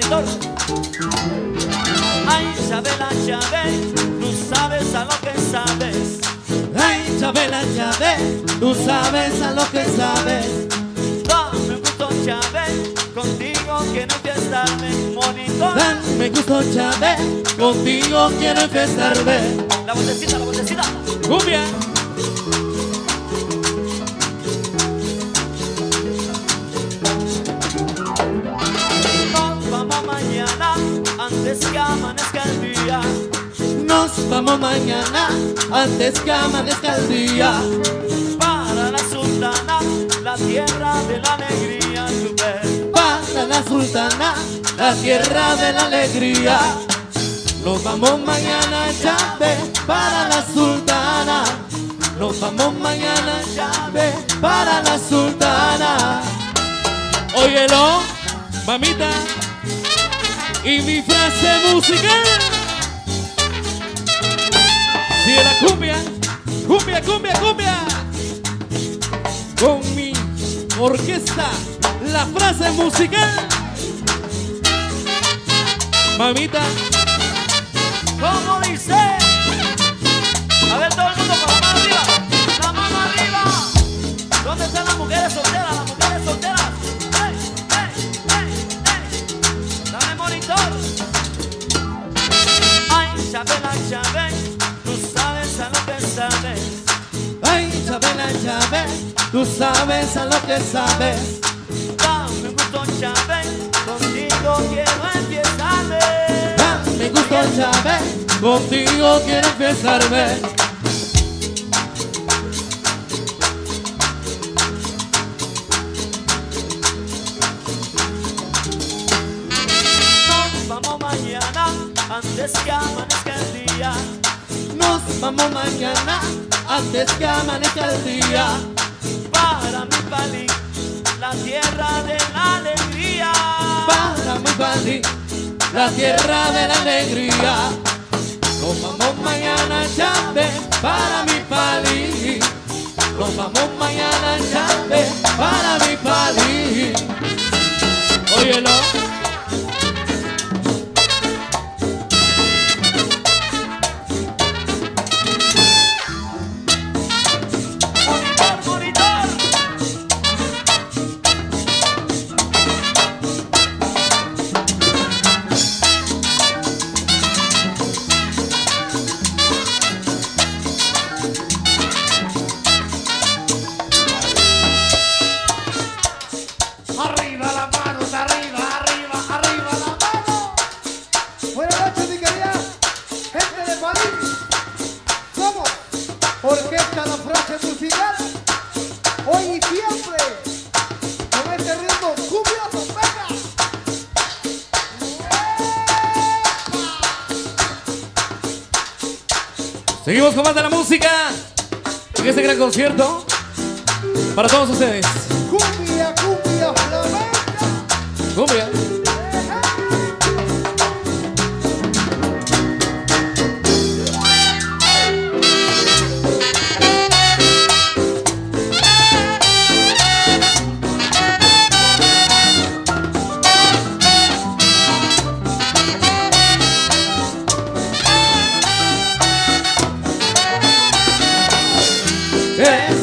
monitor. Ay, Chabela, Chabel, tú sabes a lo que sabes. Ay, Chabela, Chabel, tú sabes a lo que sabes. Dame gusto, Chabel, contigo quiero enfiestarme. Monitor. Dame gusto, Chabel, contigo quiero enfiestarme. La botecita, la botecita. Cumbia. Nos vamos mañana, antes que amanezca el día. Nos vamos mañana, antes que amanezca el día. Para la sultana, la tierra de la alegría, super. Para la sultana, la tierra de la alegría. Nos vamos mañana, llave, para la sultana. Nos vamos mañana, llave, para la sultana. Óyelo, mamita, y mi frase musical. Sigue la cumbia, cumbia, cumbia, cumbia. Con mi orquesta, la frase musical. Mamita. ¿Cómo dice? A ver todo el mundo con la mano arriba. La mano arriba. ¿Dónde están las mujeres solteras? Las mujeres solteras. ¡Ey, ey, ey, ey! Dame monitor. Ay, Chabela, Chabel, tú sabes a lo que sabes. Ay, Chabela, Chabel, tú sabes a lo que sabes. Dame gusto, Chabel, contigo quiero enfiestarme. Dame gusto, Chabel, contigo quiero enfiestarme. Nos vamos mañana, antes que amanezca el día. Nos vamos mañana, antes que amanezca el día. Para mi país, la tierra de la alegría. Para mi país, la tierra de la alegría. Nos vamos mañana, llave, para mi país. Nos vamos mañana, llave, para mi país. Óyelo. Monitor, monitor. Arriba las manos, arriba, arriba, arriba las manos. Buenas noches, mi querida gente de París. Somos Orquesta La Frase Musical. Hoy y siempre con este ritmo cubioso, venga. Seguimos con más de la música en este gran concierto para todos ustedes. Cumbia, cumbia flamenca. Cumbia.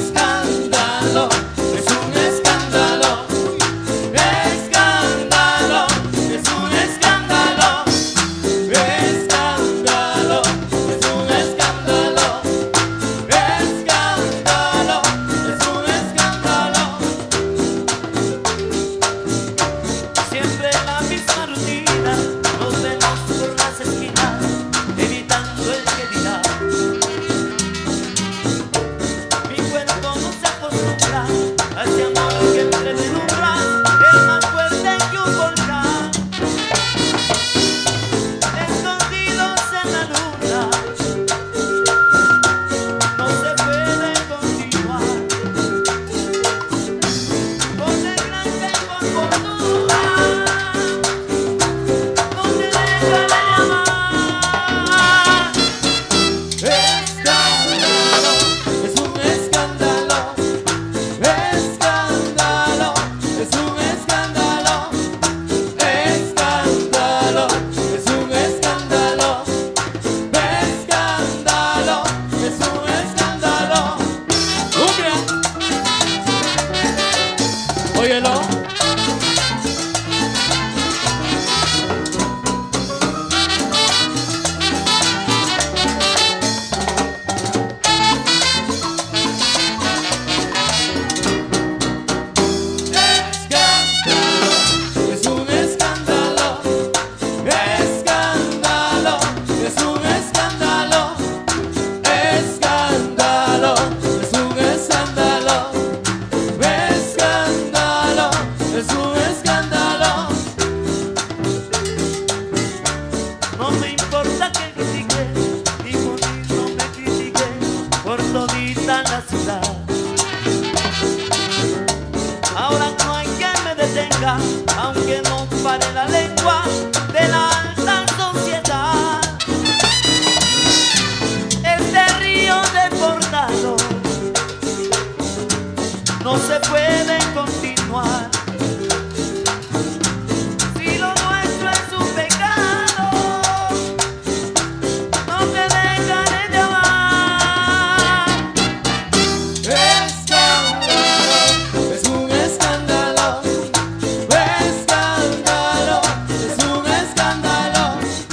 Escándalo, es un escándalo, escándalo. aunque no pare la lengua de la alta sociedad. Este río desbordado no se puede continuar. Si lo nuestro es un pecado, no te dejaré de amar. Escándalo, es un escándalo. Escándalo, es un escándalo.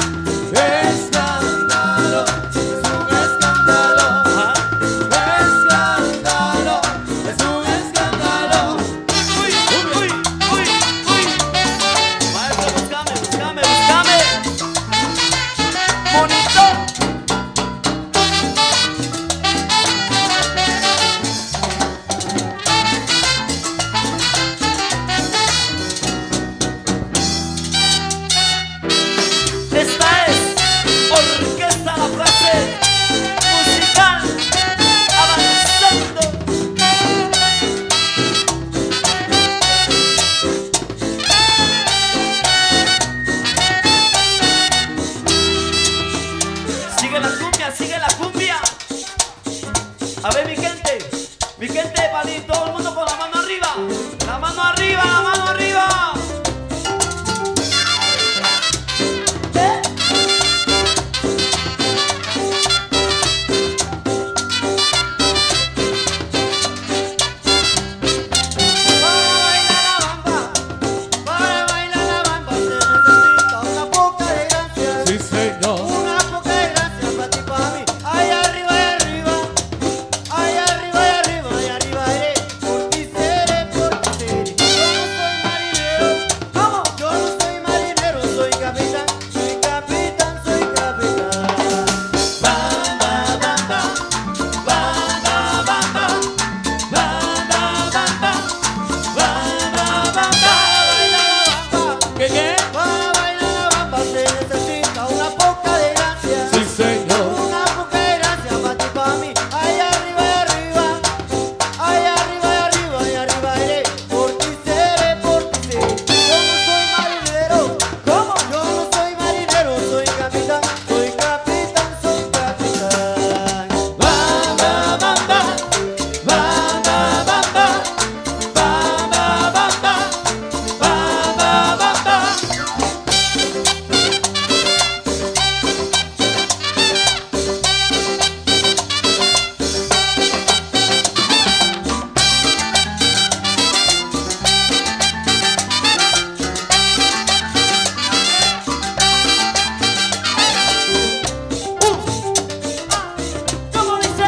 Escándalo, es un escándalo. Escándalo, es un escándalo. Uy, uy, uy, uy. Maestro, búscame, búscame, búscame. Monitor. Esta es Orquesta La Frase musical avanzando. Sigue la cumbia, sigue la cumbia. A ver, mi gente de Palí, todo el mundo con la mano arriba. La mano arriba, la mano arriba. ¿Eh? Para bailar la bamba se necesita una poca de gracia. Sí, señor. Una poca de gracia para ti, para mí. Ahí arriba, ahí arriba. Ahí arriba, ahí arriba, ahí arriba iré. Por ti seré, por ti seré. Yo no soy marinero. ¿Cómo? Yo no soy marinero, soy capitán. Soy capitán, soy capitán. Bamba, bamba. Bamba, bamba. Bamba, bamba. Bamba, bamba. Baila la bamba. ¿Qué? Para bailar la bamba se necesita una poca de gracia. Sí, señor. Una poca de gracia para ti, para mí. Ahí arriba, ahí arriba. Ahí arriba, ahí arriba, ahí arriba iré. Por ti seré, por ti seré. Yo no soy marinero. ¿Cómo? Yo no soy marinero, soy capitán. Soy capitán, soy capitán. Bamba, bamba. Bamba, bamba. Bamba, bamba. Bamba, bamba. ¿Cómo dice?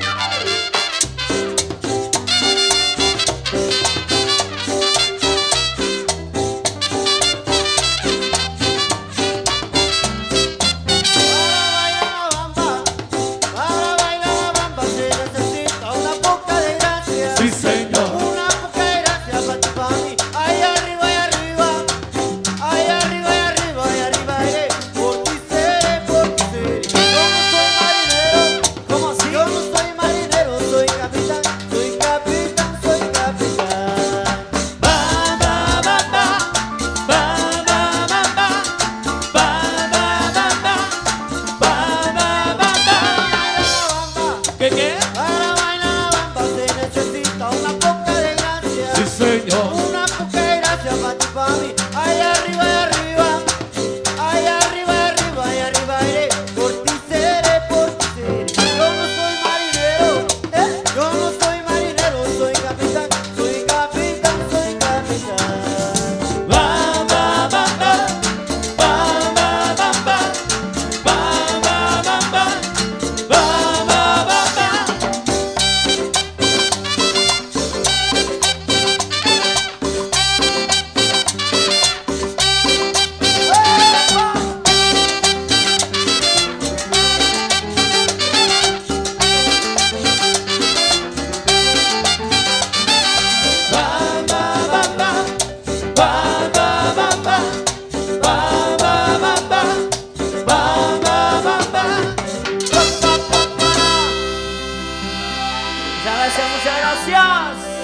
Para bailar la bamba se necesita una poca de gracia. Sí, señor. Una poca de gracia para ti, para mí. Ahí arriba, ahí arriba. Ahí arriba, ahí arriba, ahí arriba iré. Por ti seré, por ti seré. Yo no soy marinero. ¿Cómo así? Yo no soy marinero, soy capitán. Soy capitán, soy capitán. Bamba, bamba. Bamba, bamba. Bamba, bamba. Bamba, bamba. ¿Qué? Para bailar la bamba se necesita una poca de gracia. Sí, señor. Una poca de gracia para ti, para mí. Ahí arriba, ahí arriba. Ahí arriba, ahí arriba, ahí arriba iré. Por ti seré, por ti seré. Yo no soy marinero, yo no soy marinero, soy capitán, soy capitán, soy capitán. Bamba, bamba. Bamba, bamba. Bamba, bamba. Bamba, bamba. Muchas gracias, muchas gracias.